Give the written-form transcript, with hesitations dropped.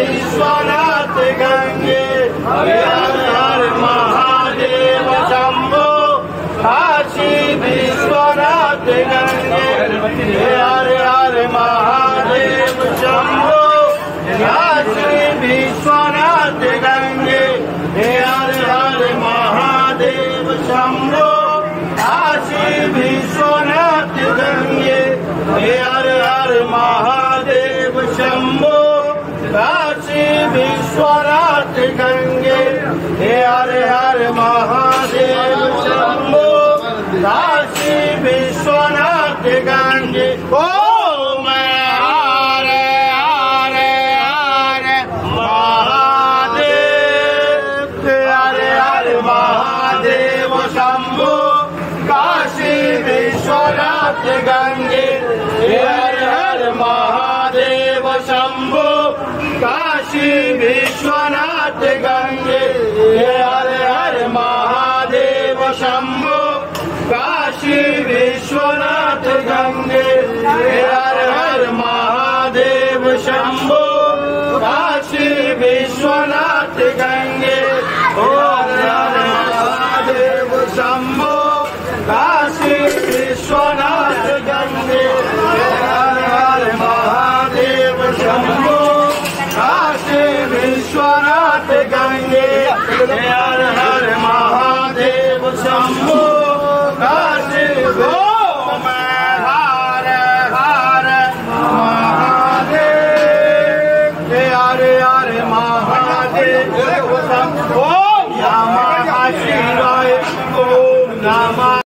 Vishwanath Gange हर हर Mahadev Shambho Kashi Vishwanath Gange हर हर Mahadev Shambho Kashi Vishwanath Gange हर हर Mahadev Shambho Kashi Vishwanath Gange हर हर Mahadev Shambho Kashi Vishwanath Gange हर हर Mahadev Shambho Kashi Vishwanath Gange ओम Hare Hare Hare Mahadev हर हर Mahadev Shambho Kashi Vishwanath Gange हर हर Mahadev Shambho Kashi